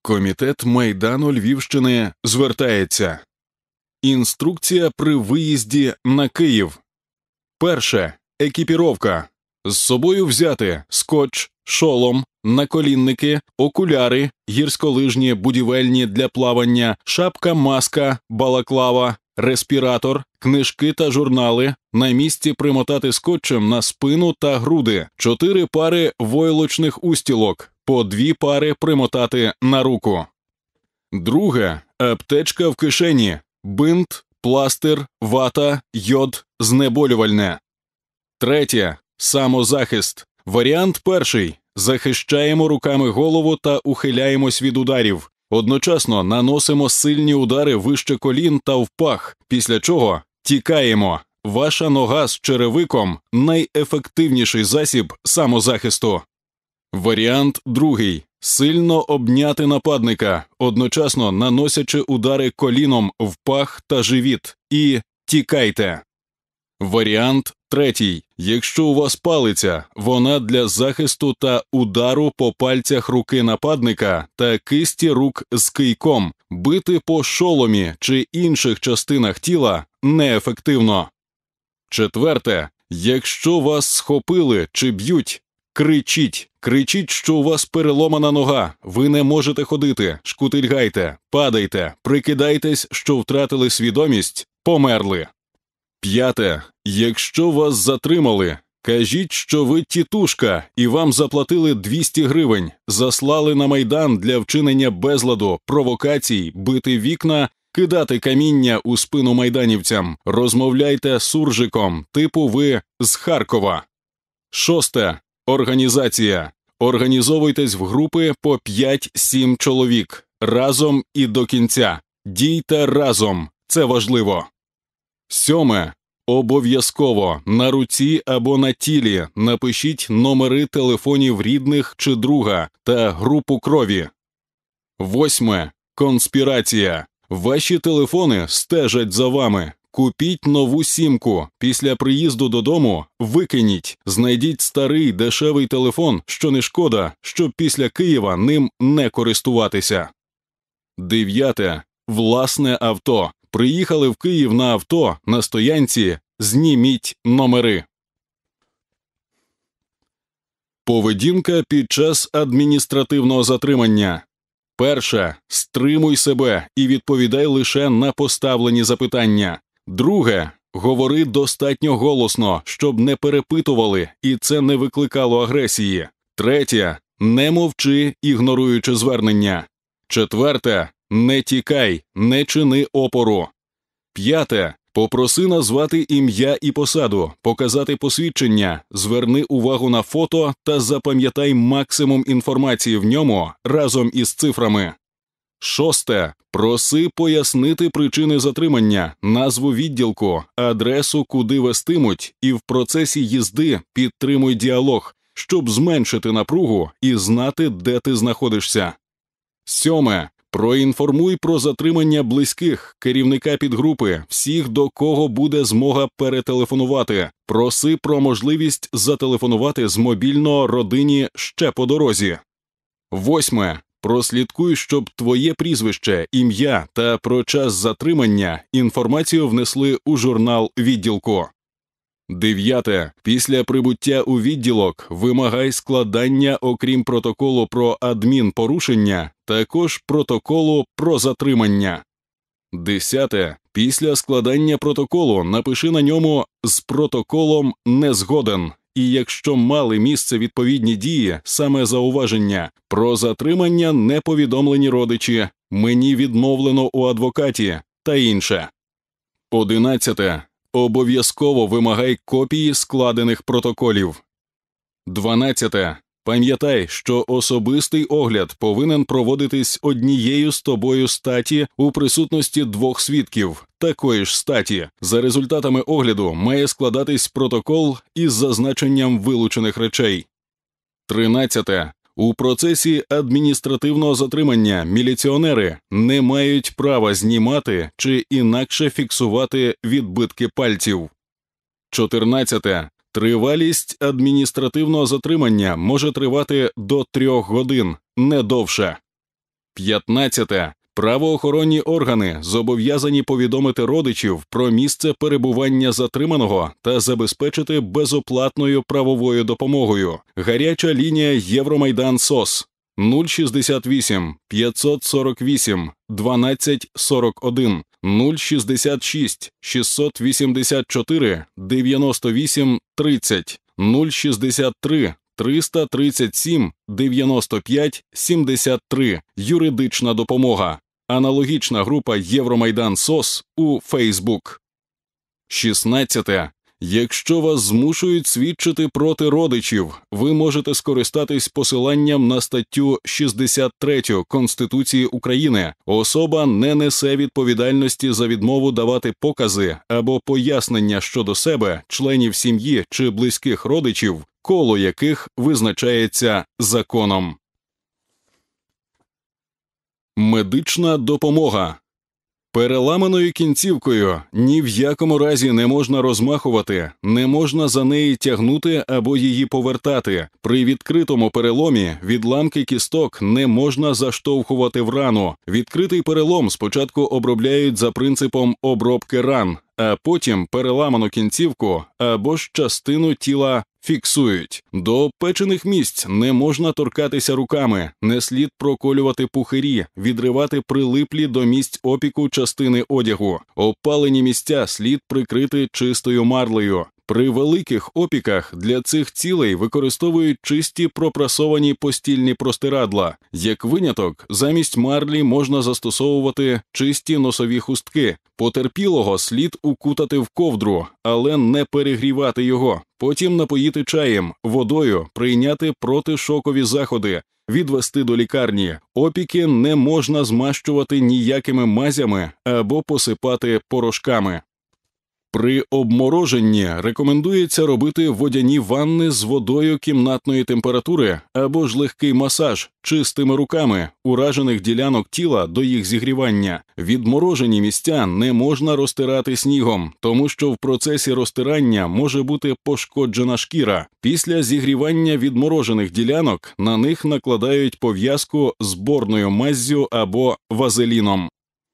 Комітет Майдану Львівщини звертається. Інструкція при виїзді на Київ. Перше. Екіпіровка. З собою взяти скотч, шолом, наколінники, окуляри, гірськолижні, будівельні для плавання, шапка-маска, балаклава, респіратор, книжки та журнали, на місці примотати скотчем на спину та груди, 4 пари войлочних устілок, по 2 пари примотати на руку. Друге. Аптечка в кишені, бинт, пластир, вата, йод, знеболювальне. Третє. Самозахист. Варіант перший. Захищаємо руками голову та ухиляємось від ударів. Одночасно наносимо сильні удари вище колін та в пах, після чого тікаємо. Ваша нога з черевиком – найефективніший засіб самозахисту. Варіант другий. Сильно обняти нападника, одночасно наносячи удари коліном в пах та живіт. І тікайте. Варіант третій. Якщо у вас палиця, вона для захисту та удару по пальцях руки нападника та кисті рук з кийком. Бити по шоломі чи інших частинах тіла неефективно. Четверте. Якщо вас схопили чи б'ють, кричіть. Кричіть, що у вас переломана нога, ви не можете ходити, шкутильгайте, падайте, прикидайтесь, що втратили свідомість, померли. П'яте. Якщо вас затримали, кажіть, що ви тітушка і вам заплатили 200 гривень, заслали на Майдан для вчинення безладу, провокацій, бити вікна, кидати каміння у спину майданівцям, розмовляйте суржиком, типу ви з Харкова. Шосте. Організація. Організовуйтесь в групи по 5-7 чоловік, разом і до кінця. Дійте разом, це важливо. Сьоме. Обов'язково на руці або на тілі напишіть номери телефонів рідних чи друга та групу крові. Восьме. Конспірація. Ваші телефони стежать за вами. Купіть нову сімку. Після приїзду додому викиніть. Знайдіть старий дешевий телефон, що не шкода, щоб після Києва ним не користуватися. Дев'яте. Власне авто. Приїхали в Київ на авто, на стоянці, зніміть номери. Поведінка під час адміністративного затримання. Перше. Стримуй себе і відповідай лише на поставлені запитання. Друге. Говори достатньо голосно, щоб не перепитували і це не викликало агресії. Третє. Не мовчи, ігноруючи звернення. Четверте. Не тікай, не чини опору. П'яте. Попроси назвати ім'я і посаду, показати посвідчення, зверни увагу на фото та запам'ятай максимум інформації в ньому разом із цифрами. Шосте. Проси пояснити причини затримання, назву відділку, адресу, куди вестимуть, і в процесі їзди підтримуй діалог, щоб зменшити напругу і знати, де ти знаходишся. Сьоме. Проінформуй про затримання близьких, керівника підгрупи, всіх, до кого буде змога перетелефонувати. Проси про можливість зателефонувати з мобільного родині ще по дорозі. Восьме. Прослідкуй, щоб твоє прізвище, ім'я та про час затримання інформацію внесли у журнал відділку. Дев'яте. Після прибуття у відділок вимагай складання, окрім протоколу про адмінпорушення, також протоколу про затримання. Десяте. Після складання протоколу напиши на ньому «з протоколом не згоден». І якщо мали місце відповідні дії, саме зауваження, про затримання не повідомлені родичі, мені відмовлено у адвокаті та інше. 11. Обов'язково вимагай копії складених протоколів. 12. Пам'ятай, що особистий огляд повинен проводитись однією з тобою статі у присутності 2 свідків такої ж статі. За результатами огляду має складатись протокол із зазначенням вилучених речей. 13. У процесі адміністративного затримання міліціонери не мають права знімати чи інакше фіксувати відбитки пальців. 14. Тривалість адміністративного затримання може тривати до 3 годин, не довше. 15. Правоохоронні органи зобов'язані повідомити родичів про місце перебування затриманого та забезпечити безоплатною правовою допомогою. Гаряча лінія Євромайдан СОС 068 548 12 41 066 684 98 30 063 337 95 73. Юридична допомога. Аналогічна група Євромайдан СОС у Фейсбук. 16. Якщо вас змушують свідчити проти родичів, ви можете скористатись посиланням на статтю 63 Конституції України. Особа не несе відповідальності за відмову давати покази або пояснення щодо себе, членів сім'ї чи близьких родичів, коло яких визначається законом. Медична допомога. Переламаною кінцівкою ні в якому разі не можна розмахувати, не можна за неї тягнути або її повертати. При відкритому переломі відламки кісток не можна заштовхувати в рану. Відкритий перелом спочатку обробляють за принципом обробки ран, а потім переламану кінцівку або ж частину тіла фіксують. До обпечених місць не можна торкатися руками, не слід проколювати пухирі, відривати прилиплі до місць опіку частини одягу. Обпалені місця слід прикрити чистою марлею. При великих опіках для цих цілей використовують чисті пропрасовані постільні простирадла. Як виняток, замість марлі можна застосовувати чисті носові хустки. Потерпілого слід укутати в ковдру, але не перегрівати його. Потім напоїти чаєм, водою, прийняти протишокові заходи, відвести до лікарні. Опіки не можна змащувати ніякими мазями або посипати порошками. При обмороженні рекомендується робити водяні ванни з водою кімнатної температури або ж легкий масаж чистими руками уражених ділянок тіла до їх зігрівання. Відморожені місця не можна розтирати снігом, тому що в процесі розтирання може бути пошкоджена шкіра. Після зігрівання відморожених ділянок на них накладають пов'язку з борною маззю або вазеліном.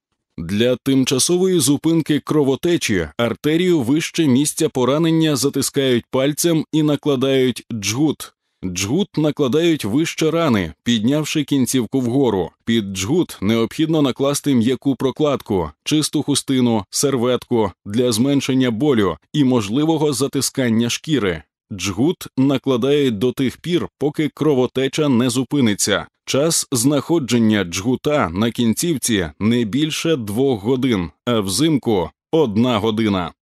Для тимчасової зупинки кровотечі артерію вище місця поранення затискають пальцем і накладають джгут. Джгут накладають вище рани, піднявши кінцівку вгору. Під джгут необхідно накласти м'яку прокладку, чисту хустину, серветку для зменшення болю і можливого затискання шкіри. Джгут накладають до тих пір, поки кровотеча не зупиниться. Час знаходження джгута на кінцівці не більше 2 годин, а взимку – 1 година.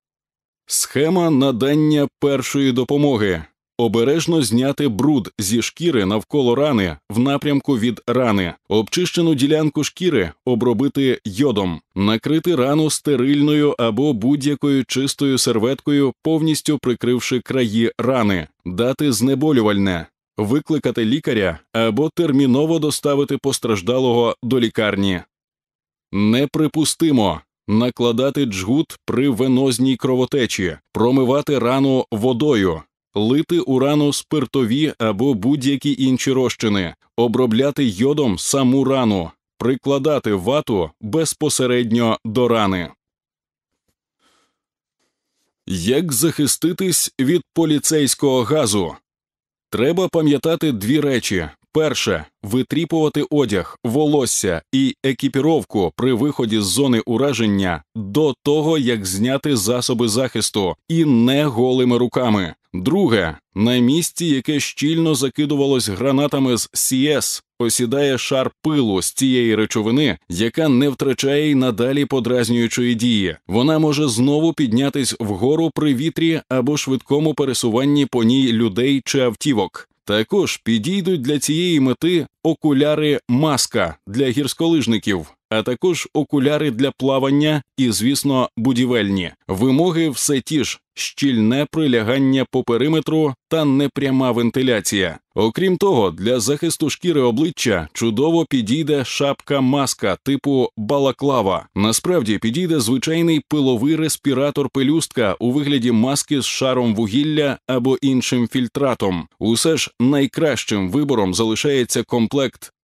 Схема надання першої допомоги. Обережно зняти бруд зі шкіри навколо рани в напрямку від рани. Обчищену ділянку шкіри обробити йодом. Накрити рану стерильною або будь-якою чистою серветкою, повністю прикривши краї рани. Дати знеболювальне. Викликати лікаря або терміново доставити постраждалого до лікарні. Неприпустимо накладати джгут при венозній кровотечі, промивати рану водою, лити у рану спиртові або будь-які інші розчини, обробляти йодом саму рану, прикладати вату безпосередньо до рани. Як захиститись від поліцейського газу? Треба пам'ятати 2 речі. Перше – витріпувати одяг, волосся і екіпіровку при виході з зони ураження до того, як зняти засоби захисту, і не голими руками. Друге – на місці, яке щільно закидувалось гранатами з СІС, осідає шар пилу з цієї речовини, яка не втрачає й надалі подразнюючої дії. Вона може знову піднятись вгору при вітрі або швидкому пересуванні по ній людей чи автівок. Також підійдуть для цієї мети окуляри-маска для гірськолижників, а також окуляри для плавання і, звісно, будівельні. Вимоги все ті ж – щільне прилягання по периметру та непряма вентиляція. Окрім того, для захисту шкіри обличчя чудово підійде шапка-маска типу балаклава. Насправді підійде звичайний пиловий респіратор-пелюстка у вигляді маски з шаром вугілля або іншим фільтратом. Усе ж найкращим вибором залишається комплект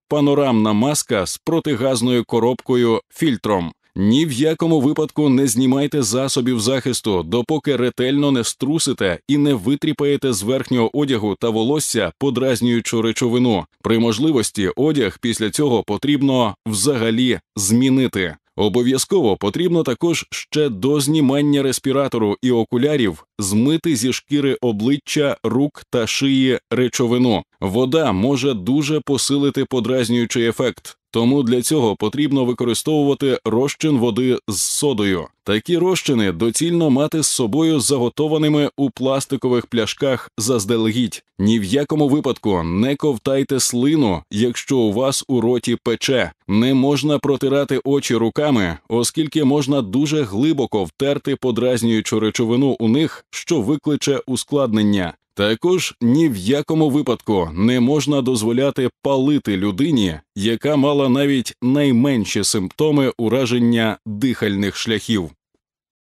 панорамна маска з протигазною коробкою фільтром. Ні в якому випадку не знімайте засобів захисту, допоки ретельно не струсите і не витріпаєте з верхнього одягу та волосся подразнюючу речовину. При можливості одяг після цього потрібно взагалі змінити. Обов'язково потрібно також ще до знімання респіратору і окулярів змити зі шкіри обличчя, рук та шиї речовину. Вода може дуже посилити подразнюючий ефект, тому для цього потрібно використовувати розчин води з содою. Такі розчини доцільно мати з собою заготованими у пластикових пляшках заздалегідь. Ні в якому випадку не ковтайте слину, якщо у вас у роті пече. Не можна протирати очі руками, оскільки можна дуже глибоко втерти подразнюючу речовину у них, що викличе ускладнення. Також ні в якому випадку не можна дозволяти палити людині, яка мала навіть найменші симптоми ураження дихальних шляхів.